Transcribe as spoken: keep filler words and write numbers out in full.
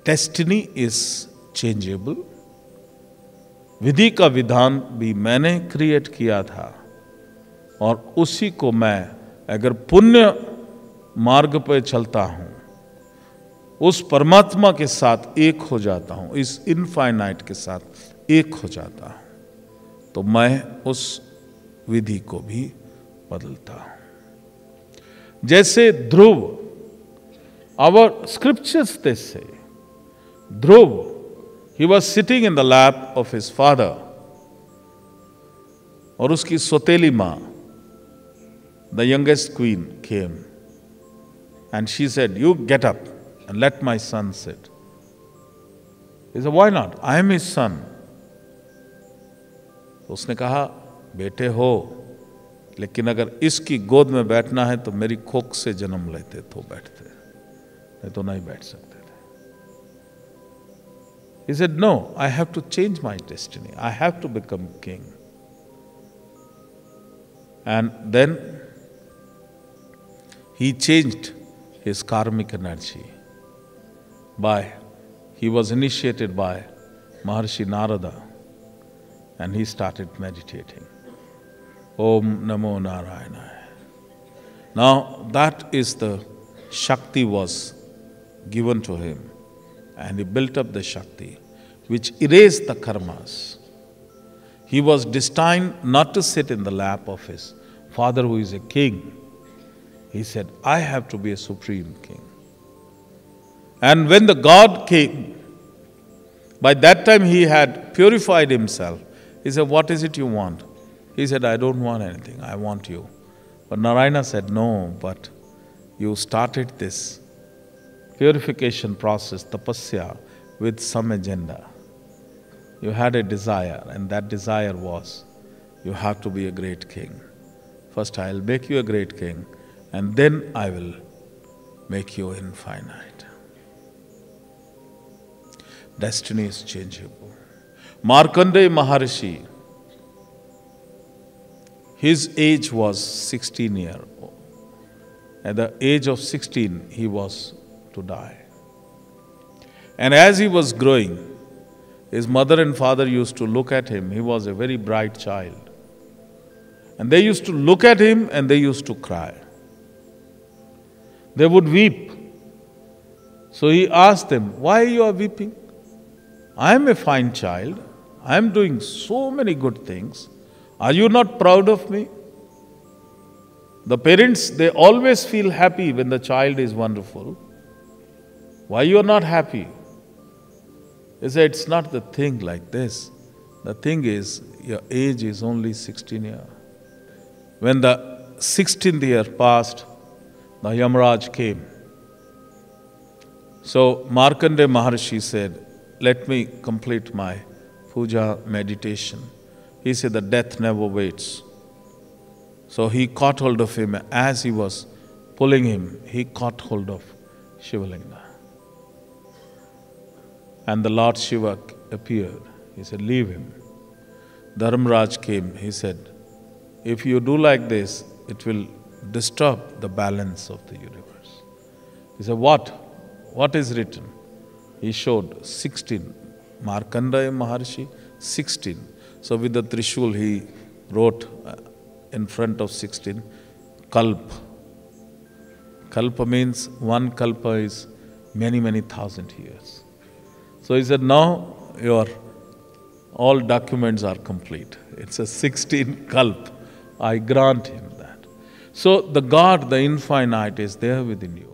Destiny is changeable. विधि का विधान भी मैंने क्रिएट किया था और उसी को मैं अगर पुण्य मार्ग पर चलता हूं, उस परमात्मा के साथ एक हो जाता हूं, इस इनफाइनाइट के साथ एक हो जाता हूं, तो मैं उस विधि को भी बदलता हूं। जैसे ध्रुव, आवर स्क्रिप्चर्स दे से, ध्रुव, he was sitting in the lap of his father, और उसकी सोतेली मां, the youngest queen, came and she said, "You get up and let my son sit." He said, "Why not? I am his son." तो उसने कहा, बेटे हो, लेकिन अगर इसकी गोद में बैठना है तो मेरी कोख से जन्म लेते तो बैठते, नहीं तो नहीं बैठ सकते थे। He said, "No, I have to change my destiny. I have to become king." And then he changed his karmic energy by, he was initiated by Maharshi Narada, and he started meditating. Om Namo Narayana. Now that is the Shakti was given to him, and he built up the Shakti which erased the karmas. He was destined not to sit in the lap of his father who is a king. He said, "I have to be a supreme king." And when the God came, by that time he had purified himself. He said, "What is it you want?" He said, "I don't want anything, I want you." But Narayana said, "No, but you started this purification process, tapasya, with some agenda. You had a desire, and that desire was, you have to be a great king. First I'll make you a great king, and then I will make you infinite." Destiny is changeable. Markandeya Maharishi, his age was sixteen years old. At the age of sixteen, he was to die. And as he was growing, his mother and father used to look at him. He was a very bright child. And they used to look at him and they used to cry. They would weep. So he asked them, "Why you are weeping? I am a fine child. I am doing so many good things. Are you not proud of me?" The parents, they always feel happy when the child is wonderful. Why you are not happy? They say, "It's not the thing like this. The thing is, your age is only sixteen years. When the sixteenth year passed, the Yamaraj came. So Markandeya Maharshi said, "Let me complete my puja meditation." He said, "The death never waits." So he caught hold of him. As he was pulling him, he caught hold of Shivalinga. And the Lord Shiva appeared. He said, "Leave him." Dharmaraj came. He said, "If you do like this, it will disturb the balance of the universe." He said, "What? What is written?" He showed sixteen. Markandeya Maharshi, sixteen. So with the Trishul, he wrote in front of sixteen, Kalp. Kalpa means one kalpa is many, many thousand years. So he said, "Now your all documents are complete. It's a sixteen kalp. I grant him that." So the God, the infinite, is there within you.